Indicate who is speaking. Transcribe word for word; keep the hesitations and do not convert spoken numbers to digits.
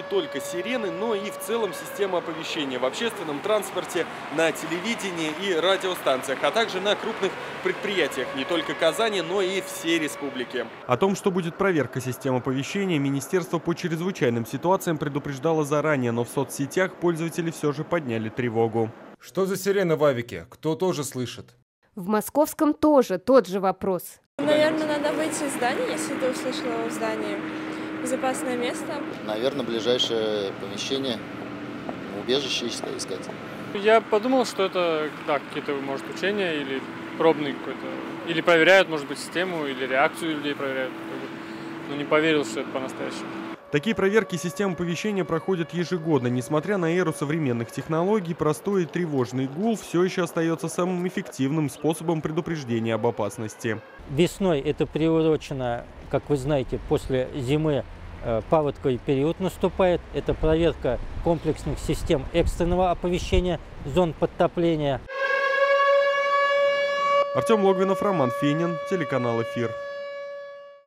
Speaker 1: только сирены, но и в целом система оповещения в общественном транспорте, на телевидении и радиостанциях, а также на крупных предприятиях не только Казани, но и всей республики. О том, что будет проверка системы оповещения, Министерство по чрезвычайным ситуациям предупреждало заранее, но в соцсетях пользователи все же подняли тревогу.
Speaker 2: Что за сирена в Авике? Кто тоже слышит?
Speaker 3: В Московском тоже тот же вопрос.
Speaker 4: Наверное, надо выйти из здания, если ты услышала его в здании. Безопасное место.
Speaker 5: Наверное, ближайшее помещение, убежище искать.
Speaker 6: Я подумал, что это да, какие-то, может, учения или пробный какой-то. Или проверяют, может быть, систему, или реакцию людей проверяют. Но не поверил, что это по-настоящему.
Speaker 1: Такие проверки систем оповещения проходят ежегодно. Несмотря на эру современных технологий, простой и тревожный гул все еще остается самым эффективным способом предупреждения об опасности.
Speaker 7: Весной это приурочено, как вы знаете, после зимы паводковый период наступает. Это проверка комплексных систем экстренного оповещения зон подтопления.
Speaker 1: Артем Логвинов, Роман Фенин, телеканал «Эфир».